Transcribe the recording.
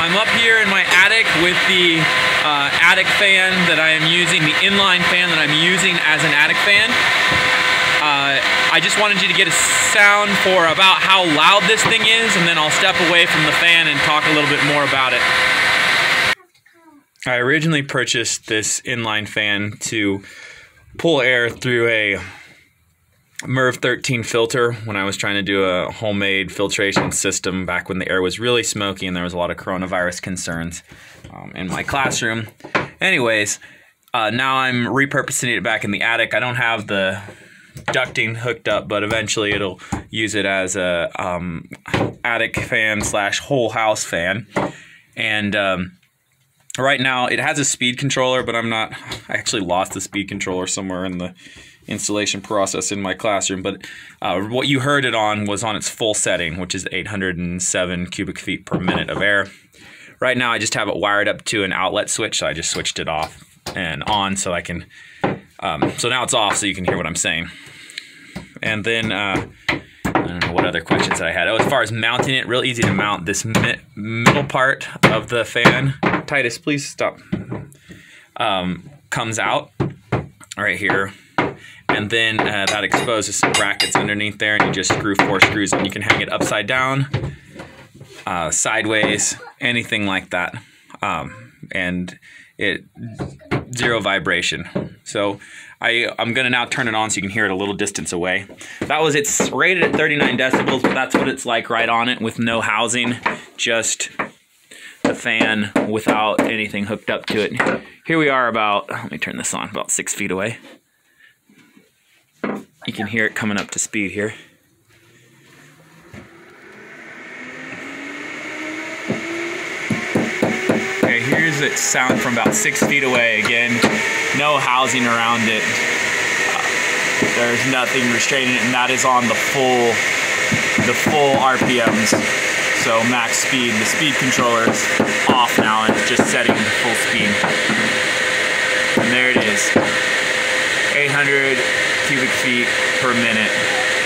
I'm up here in my attic with the attic fan that I am using, the inline fan that I'm using as an attic fan. I just wanted you to get a sound for about how loud this thing is, and then I'll step away from the fan and talk a little bit more about it. I originally purchased this inline fan to pull air through a MERV 13 filter when I was trying to do a homemade filtration system back when the air was really smoky and there was a lot of coronavirus concerns in my classroom. Anyways, now I'm repurposing it back in the attic. I don't have the ducting hooked up, but eventually it'll use it as a attic fan slash whole house fan. And right now it has a speed controller, but I actually lost the speed controller somewhere in the installation process in my classroom. But what you heard it on was on its full setting, which is 807 cubic feet per minute of air. Right now I just have it wired up to an outlet switch, so I just switched it off and on so I can so now it's off so you can hear what I'm saying. And then I don't know what other questions I had. Oh, as far as mounting it, real easy to mount. This middle part of the fan, Titus, please stop, comes out right here. And then that exposes some brackets underneath there, and you just screw 4 screws and you can hang it upside down, sideways, anything like that. And it zero vibration. So I'm gonna now turn it on so you can hear it a little distance away. It's rated at 39 decibels, but that's what it's like right on it with no housing, just the fan without anything hooked up to it. Here we are let me turn this on, about 6 feet away. You can hear it coming up to speed here. Okay, here's its sound from about 6 feet away. Again, no housing around it. There's nothing restraining it, and that is on the full RPMs. So max speed. The speed controller is off now, and it's just setting to full speed. And there it is. 800 cubic feet per minute.